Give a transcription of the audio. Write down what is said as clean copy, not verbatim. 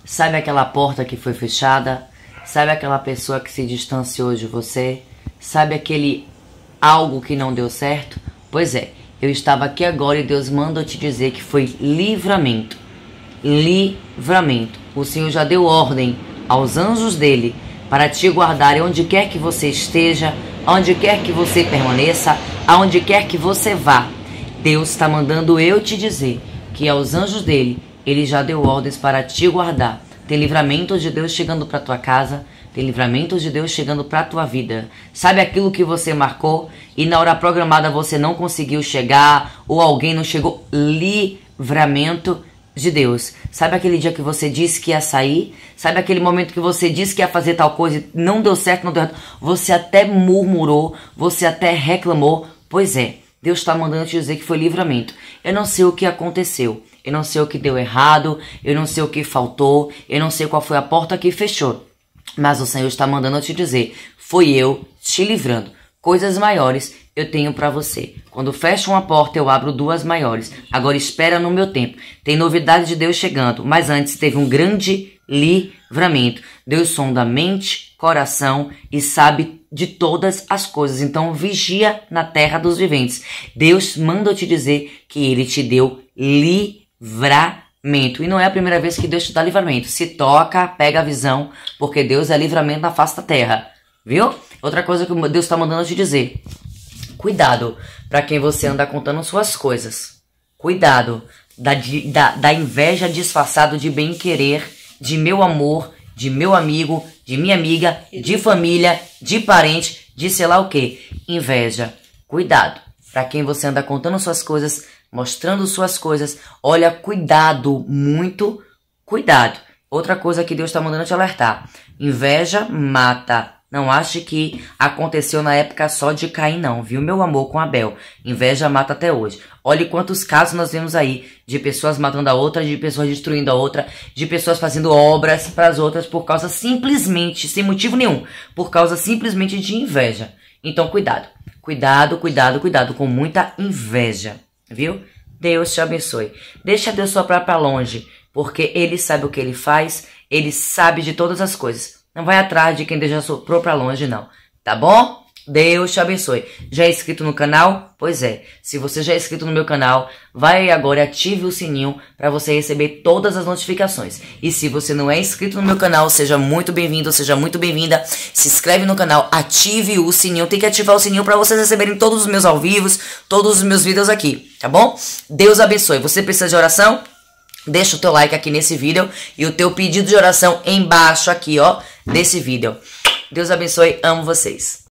Sabe aquela porta que foi fechada? Sabe aquela pessoa que se distanciou de você? Sabe aquele algo que não deu certo? Pois é, eu estava aqui agora e Deus manda eu te dizer que foi livramento. Livramento. O Senhor já deu ordem aos anjos dele para te guardarem onde quer que você esteja, onde quer que você permaneça, aonde quer que você vá. Deus está mandando eu te dizer que aos anjos dele, ele já deu ordens para te guardar. Tem livramento de Deus chegando para tua casa, tem livramento de Deus chegando para tua vida. Sabe aquilo que você marcou e na hora programada você não conseguiu chegar ou alguém não chegou? Livramento de Deus. Sabe aquele dia que você disse que ia sair? Sabe aquele momento que você disse que ia fazer tal coisa e não deu certo, não deu errado? Você até murmurou, você até reclamou. Pois é, Deus está mandando te dizer que foi livramento. Eu não sei o que aconteceu, eu não sei o que deu errado, eu não sei o que faltou, eu não sei qual foi a porta que fechou. Mas o Senhor está mandando te dizer, foi eu te livrando. Coisas maiores eu tenho para você. Quando fecho uma porta, eu abro duas maiores. Agora espera no meu tempo. Tem novidade de Deus chegando, mas antes teve um grande livramento. Deus sonda mente, coração e sabe de todas as coisas. Então vigia na terra dos viventes. Deus manda eu te dizer que ele te deu livramento. E não é a primeira vez que Deus te dá livramento. Se toca, pega a visão, porque Deus é livramento na face da terra. Viu? Outra coisa que Deus está mandando eu te dizer. Cuidado para quem você anda contando suas coisas. Cuidado da inveja disfarçada de bem-querer, de meu amor, de meu amigo, de minha amiga, de família, de parente, de sei lá o que. Inveja. Cuidado para quem você anda contando suas coisas, mostrando suas coisas. Olha, cuidado, muito cuidado. Outra coisa que Deus está mandando te alertar. Inveja mata. Não ache que aconteceu na época só de Caim, não, viu, meu amor, com Abel. Inveja mata até hoje. Olhe quantos casos nós vemos aí de pessoas matando a outra, de pessoas destruindo a outra, de pessoas fazendo obras para as outras por causa simplesmente, sem motivo nenhum, por causa simplesmente de inveja. Então, cuidado. Cuidado, cuidado, cuidado com muita inveja, viu? Deus te abençoe. Deixa Deus soprar para longe, porque Ele sabe o que Ele faz, Ele sabe de todas as coisas. Não vai atrás de quem Deus já soprou para longe, não. Tá bom? Deus te abençoe. Já é inscrito no canal? Pois é. Se você já é inscrito no meu canal, vai agora e ative o sininho para você receber todas as notificações. E se você não é inscrito no meu canal, seja muito bem-vindo, seja muito bem-vinda. Se inscreve no canal, ative o sininho. Tem que ativar o sininho para vocês receberem todos os meus ao vivos, todos os meus vídeos aqui. Tá bom? Deus abençoe. Você precisa de oração? Deixa o teu like aqui nesse vídeo e o teu pedido de oração embaixo aqui, ó, desse vídeo. Deus abençoe, amo vocês.